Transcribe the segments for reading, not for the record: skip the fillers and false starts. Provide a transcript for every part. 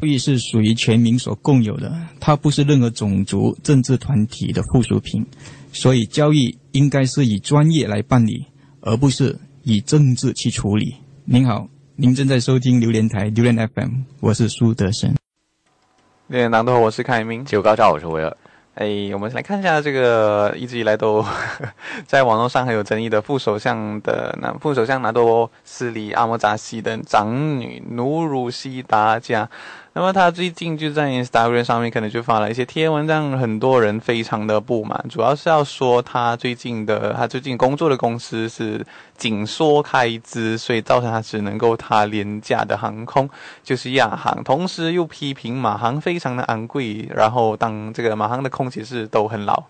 育是属于全民所共有的，它不是任何种族、政治团体的附属品，所以教育应该是以专业来办理，而不是以政治去处理。您好，您正在收听榴莲台榴莲 FM， 我是苏德生。 榴莲党的我是凯明， 九高照我是威尔。 我们来看一下这个一直以来都在网络上很有争议的副首相拿多斯里阿莫扎西的长女努鲁西达加。那么他最近就在 Instagram 上面可能就发了一些贴文，让很多人非常的不满，主要是要说他最近工作的公司是紧缩开支，所以造成他只能够搭廉价的航空，就是亚航，同时又批评马航非常的昂贵，然后当这个马航的空姐是都很老。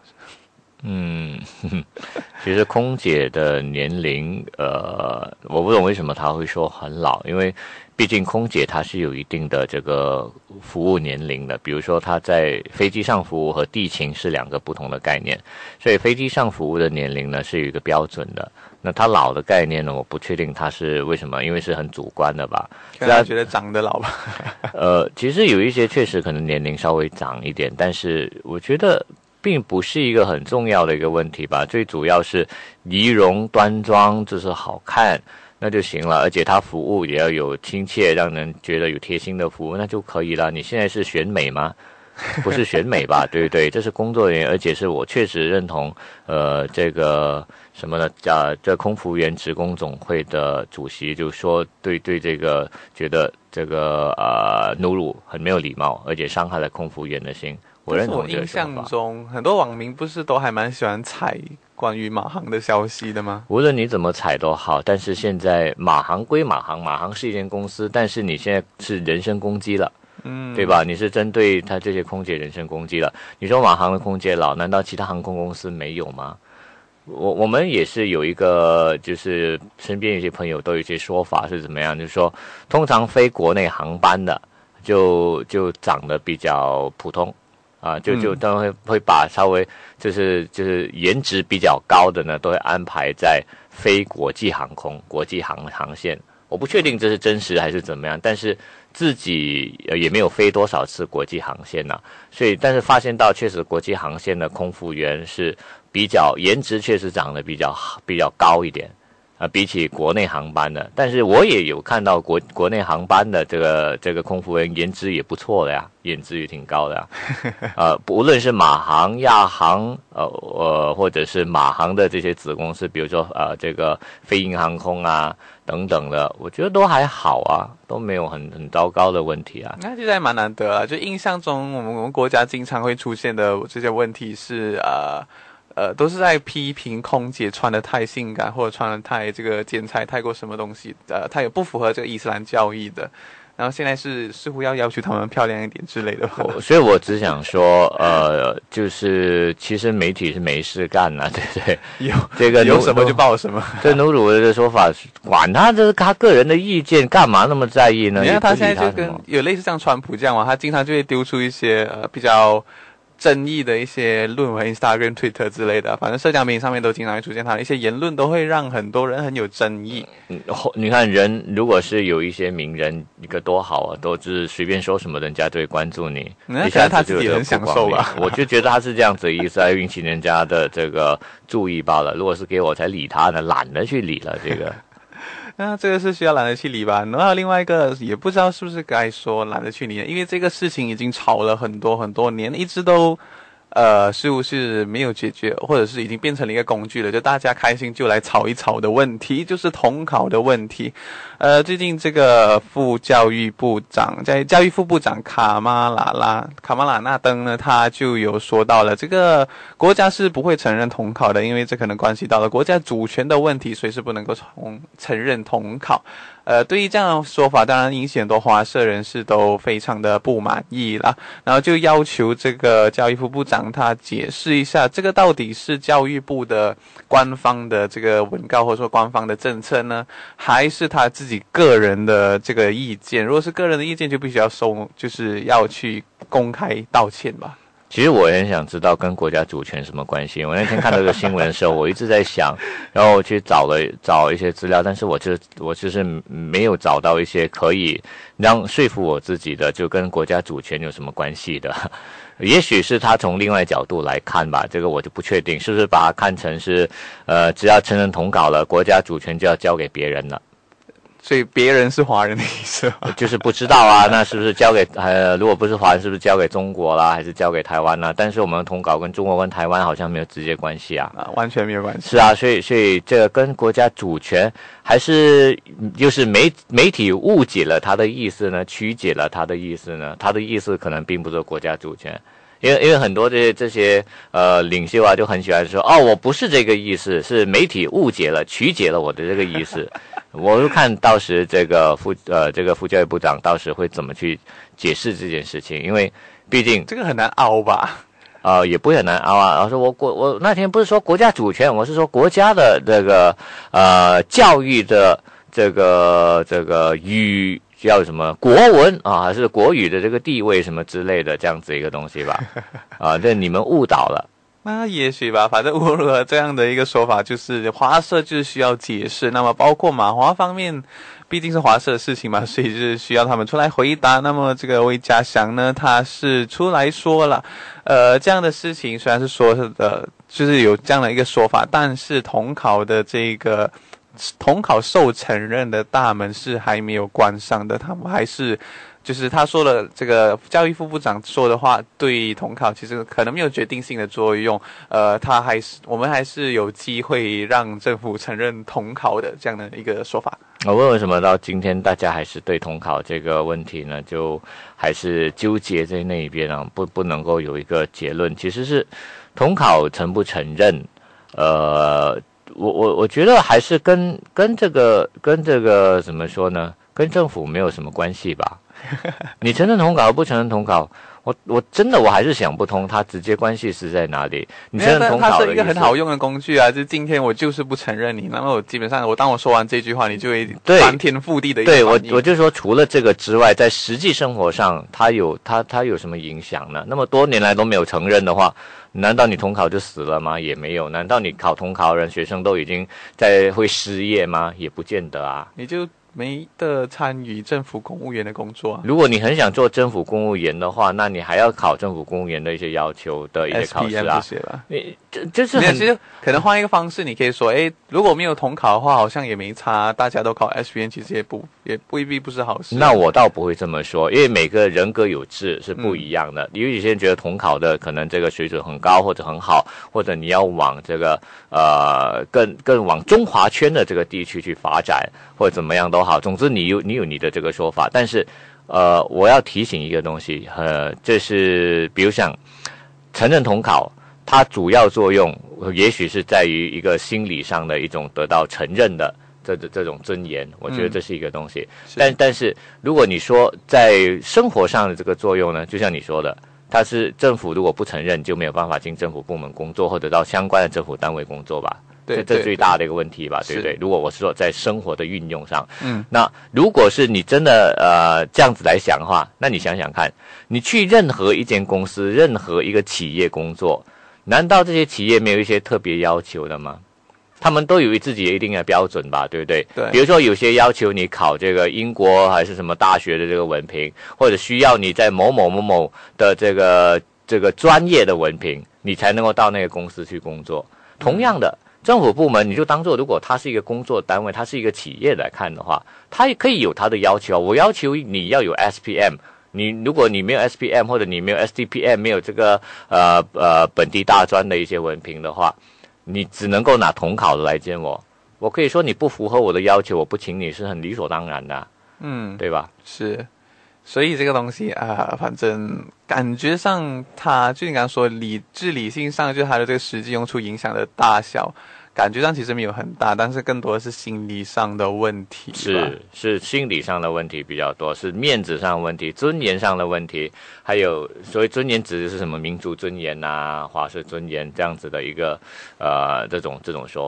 其实空姐的年龄我不懂为什么他会说很老，因为毕竟空姐她是有一定的这个服务年龄的，比如说她在飞机上服务和地勤是两个不同的概念，所以飞机上服务的年龄呢是有一个标准的。那她老的概念呢，我不确定她是为什么，因为是很主观的吧。 可能觉得长得老吧。 其实有一些确实可能年龄稍微长一点，但是我觉得并不是一个很重要的一个问题吧。最主要是仪容端庄，就是好看。那就行了，而且他服务也要有亲切，让人觉得有贴心的服务，那就可以了。你现在是选美吗？不是选美吧？对不对？这是工作人员，而且是我确实认同，这个什么呢？这空服员职工总会的主席就说，对这个觉得这个努鲁很没有礼貌，而且伤害了空服员的心。我认同这个说法。 印象中，很多网民不是都还蛮喜欢踩关于马航的消息的吗？ 无论你怎么踩都好，但是现在马航归马航，马航是一间公司，但是你现在是人身攻击了，对吧？你是针对他这些空姐人身攻击了。你说马航的空姐老，难道其他航空公司没有吗？我们也是有一个，就是身边有些朋友都有一些说法是怎么样，就是说，通常飞国内航班的就长得比较普通。就当然会把稍微就是颜值比较高的呢，都会安排在非国际航空、国际航线。我不确定这是真实还是怎么样，但是自己也没有飞多少次国际航线呐，所以但是发现到确实国际航线的空服员是比较颜值确实长得比较高一点。比起国内航班的，但是我也有看到国内航班的这个空服员颜值也不错的呀，颜值也挺高的呀。无论是马航、亚航，或者是马航的这些子公司，比如说这个飞鹰航空啊等等的，我觉得都还好啊，都没有很糟糕的问题啊。 那现在蛮难得啊，就印象中我们国家经常会出现的这些问题是都是在批评空姐穿得太性感，或者穿得太这个剪裁太过什么东西，它也不符合这个伊斯兰教义的。然后现在似乎要求他们漂亮一点之类的吧。 所以我只想说，就是其实媒体是没事干啊，对不对？ 有什么就报什么。 这努鲁的说法，管他这是他个人的意见，干嘛那么在意呢？ 你看他现在就跟有类似像川普这样嘛，他经常就会丢出一些比较争议的一些论文 Instagram Twitter 之类的，反正社交媒体上面都经常会出现他的一些言论，都会让很多人很有争议。 你看人如果是有一些名人，一个多好啊，都是随便说什么人家就会关注你， 那可能他自己很享受吧。 我就觉得他是这样子的意思，来引起人家的这个注意罢了。如果是给我才理他呢，懒得去理了这个。 那这个是需要懒得去理吧。然后另外一个也不知道是不是该说懒得去理，因为这个事情已经吵了很多年，一直都似乎是没有解决，或者是已经变成了一个工具了，就大家开心就来吵一吵的问题，就是统考的问题。最近这个教育副部长卡马拉纳登呢，他就有说到了，这个国家是不会承认统考的，因为这可能关系到了国家主权的问题，所以是不能够承认统考。对于这样的说法，当然引起很多华社人士都非常的不满意啦，然后就要求这个教育副部长他解释一下，这个到底是教育部的官方的这个文告或者说官方的政策呢，还是他自己个人的这个意见？如果是个人的意见，就必须要就是要去公开道歉吧。 其实我也很想知道跟国家主权什么关系。我那天看到这个新闻的时候，我一直在想，然后我去找一些资料，但是我就是没有找到一些可以说服我自己的，就跟国家主权有什么关系的。也许是他从另外角度来看吧，这个我就不确定，是不是把它看成是只要承认统考了，国家主权就要交给别人了。 所以别人是华人的意思吗？ 就是不知道啊，那是不是交给如果不是华人，是不是交给中国啦，还是交给台湾啦？但是我们统考跟中国跟台湾好像没有直接关系啊， 完全没有关系。 是啊，所以这个跟国家主权还是就是媒体误解了他的意思呢，曲解了他的意思呢，他的意思可能并不是国家主权。因为很多这些领袖啊就很喜欢说我不是这个意思，是媒体误解了曲解了我的这个意思。我就看到时这个副教育部长到时会怎么去解释这件事情，因为毕竟这个很难凹吧。 也不会很难凹啊。然后说我那天不是说国家主权，我是说国家的这个教育的这个叫什么国文啊，还是国语的这个地位什么之类的这样子一个东西吧。这你们误导了。 那也许吧，反正无论如何这样的一个说法，就是华社就是需要解释。那么包括马华方面，毕竟是华社的事情嘛，所以就是需要他们出来回答。那么这个魏家祥呢，他是出来说了，这样的事情虽然是说的，就是有这样的一个说法，但是统考的这个统考受承认的大门是还没有关上的，他们还是。就是他说了，这个教育副部长说的话对统考其实可能没有决定性的作用，我们还是有机会让政府承认统考的这样的一个说法。 我问为什么到今天大家还是对统考这个问题呢，就还是纠结在那一边啊，不能够有一个结论。其实是统考承不承认，我觉得还是跟这个怎么说呢，跟政府没有什么关系吧。你承认统考不承认统考，我真的还是想不通，它直接关系是在哪里？你承认统考的意思， 它是一个很好用的工具啊！就是今天我就是不承认你，那么我基本上当我说完这句话，你就会翻天覆地的一个反应。 对，我就说除了这个之外，在实际生活上，它有什么影响呢？那么多年来都没有承认的话，难道你统考就死了吗？也没有。难道你考统考人学生都已经会失业吗？也不见得啊。 你就没得参与政府公务员的工作。 如果你很想做政府公务员的话，那你还要考政府公务员的一些要求的一些考试啊。你就是其实可能换一个方式，你可以说，如果没有统考的话，好像也没差，大家都考 SPM， 其实也未必不是好事。 那我倒不会这么说，因为每个人各有志是不一样的。有些人觉得统考的可能这个水准很高或者很好，或者你要往这个更往中华圈的这个地区去发展，或者怎么样都好。总之你有你的这个说法，但是我要提醒一个东西，这是比如像承认统考，它主要作用也许是在于一个心理上的一种得到承认的这种尊严，我觉得这是一个东西。但是如果你说在生活上的这个作用呢，就像你说的，它是政府如果不承认，就没有办法进政府部门工作或者到相关的政府单位工作吧。 对， 这最大的一个问题吧，对不对？如果我是说在生活的运用上，那如果是你真的这样子来想的话，那你想想看，你去任何一间公司、任何一个企业工作，难道这些企业没有一些特别要求的吗？他们都有自己一定的标准吧，对不对？ 对。 比如说有些要求你考这个英国还是什么大学的这个文凭，或者需要你在某某的这个专业的文凭，你才能够到那个公司去工作。同样的。政府部门你就当做，如果它是一个工作单位，它是一个企业来看的话，它也可以有它的要求。我要求你要有 SPM， 如果你没有 SPM 或者你没有 STPM， 没有这个本地大专的一些文凭的话，你只能够拿统考的来见我。我可以说你不符合我的要求，我不请你是很理所当然的，对吧？ 是。所以这个东西反正感觉上它就你刚刚说理性上，就是它的这个实际用处影响的大小，感觉上其实没有很大，但是更多的是心理上的问题。 是心理上的问题比较多，是面子上的问题，尊严上的问题，还有所谓尊严指的是什么民族尊严啊、华社尊严这样子的一个这种说法。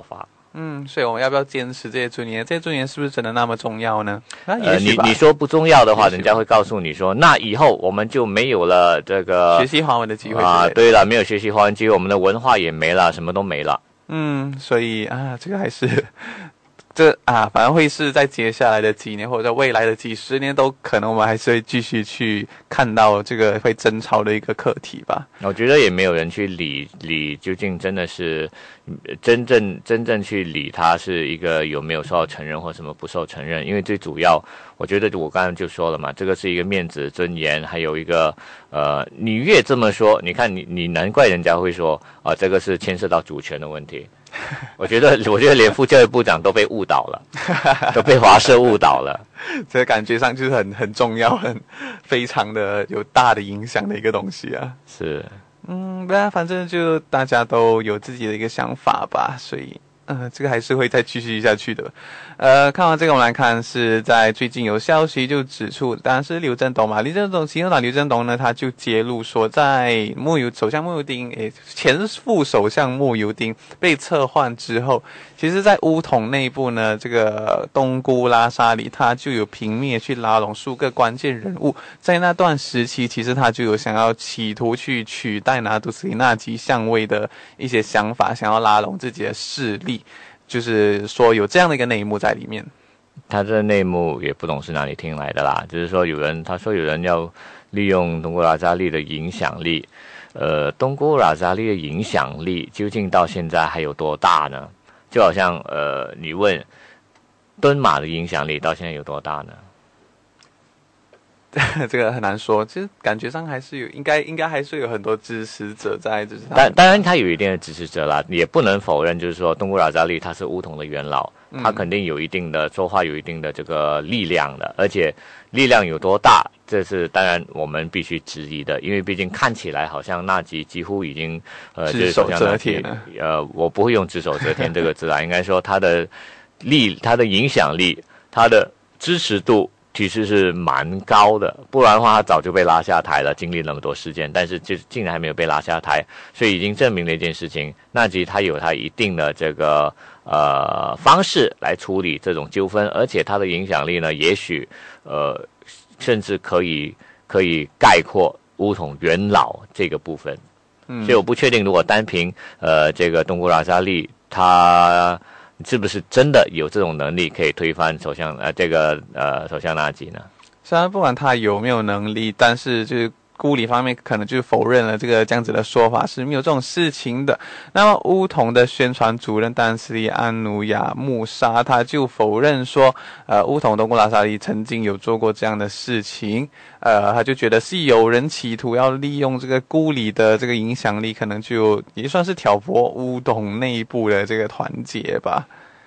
所以我们要不要坚持这些尊严？这些尊严是不是真的那么重要呢？ 你说不重要的话，人家会告诉你说，那以后我们就没有了这个学习华文的机会对了，没有学习华文机会，我们的文化也没了，什么都没了。 所以这个还是反正会是在接下来的几年，或者在未来的几十年，都可能我们还是会继续去看到这个会争吵的一个课题吧。 我觉得也没有人去理究竟真的是真正去理他是一个有没有受到承认或什么不受承认，因为最主要，我觉得我刚才就说了嘛，这个是一个面子尊严，还有一个你越这么说，你看你难怪人家会说这个是牵涉到主权的问题。我觉得连副教育部长都被误导了，都被华社误导了。 这个感觉上就是很重要、非常的有大的影响的一个东西啊。 是， 反正就大家都有自己的一个想法吧，所以这个还是会再继续下去的。看完这个，我们来看是在最近有消息就指出，当然是刘振东嘛，行政长刘振东呢，他就揭露说，在首相慕尤丁前副首相慕尤丁被撤换之后，其实在巫统内部呢，这个东姑拉沙里他就有拼命去拉拢数个关键人物，在那段时期，其实他就有想要企图去取代拿督斯里纳吉相位的一些想法，想要拉拢自己的势力。就是说有这样的一个内幕在里面， 他这内幕也不懂是哪里听来的啦。就是说他说有人要利用东姑拉扎利的影响力，东姑拉扎利的影响力究竟到现在还有多大呢？就好像你问敦马的影响力到现在有多大呢？ 这个很难说，其实感觉上还是应该还是有很多支持者在，就是当然他有一定的支持者啦，也不能否认，就是说东姑拉扎利他是巫统的元老，他肯定有一定的说话，有一定的这个力量的，而且力量有多大，这是当然我们必须质疑的，因为毕竟看起来好像纳吉几乎已经只手遮天了。我不会用只手遮天这个字啦，应该说他的影响力，他的支持度。其实是蛮高的，不然的话他早就被拉下台了，经历那么多事件，但是就竟然还没有被拉下台，所以已经证明了一件事情，纳吉他有他一定的这个方式来处理这种纠纷，而且他的影响力呢，也许甚至可以概括巫统元老这个部分，所以我不确定如果单凭这个东姑拉扎利他是不是真的有这种能力可以推翻首相首相纳吉呢？ 虽然不管他有没有能力，但是就是孤立方面可能就否认了这样子的说法是没有这种事情的。那么巫统的宣传主任丹斯利安努亚穆沙他就否认说，巫统东姑拉沙利曾经有做过这样的事情。他就觉得是有人企图要利用这个孤立的这个影响力，可能就也算是挑拨巫统内部的这个团结吧。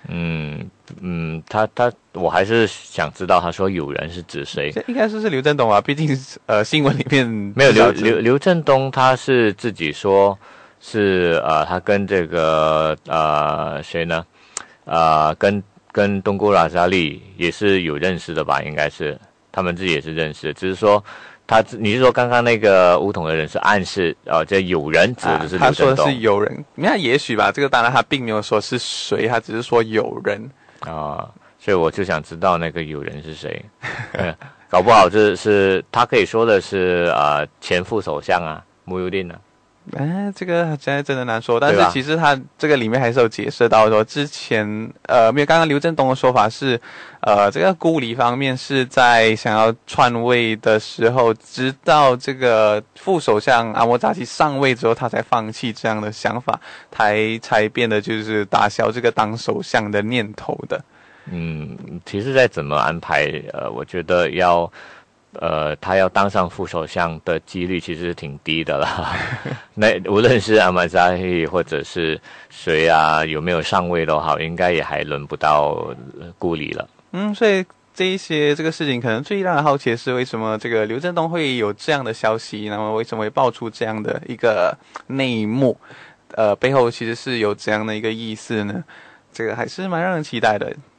我还是想知道他说有人是指谁？ 这应该是刘振东吧，毕竟新闻里面没有刘振东，他是自己说是他跟这个谁呢？跟东姑拉扎利也是有认识的吧？应该是他们自己也是认识的，只是说你是说刚刚那个巫统的人是暗示这有人指的是刘振东？他说的是有人，那也许吧，这个当然他并没有说是谁，他只是说有人所以我就想知道那个有人是谁，搞不好是他可以说的是前副首相慕尤丁这个现在真的难说，但是其实他这个里面还是有解释到说，之前没有刚刚刘振东的说法是，这个孤立方面是在想要篡位的时候，直到这个副首相阿莫扎奇上位之后，他才放弃这样的想法，才变得就是打消这个当首相的念头的。 其实再怎么安排，我觉得他要当上副首相的几率其实是挺低的啦。那无论是阿马扎希或者是谁有没有上位都好，应该也还轮不到孤立了。 所以这个事情可能最让人好奇的是，为什么这个刘振东会有这样的消息？那么为什么会爆出这样的一个内幕？背后其实是有这样的一个意思呢？这个还是蛮让人期待的。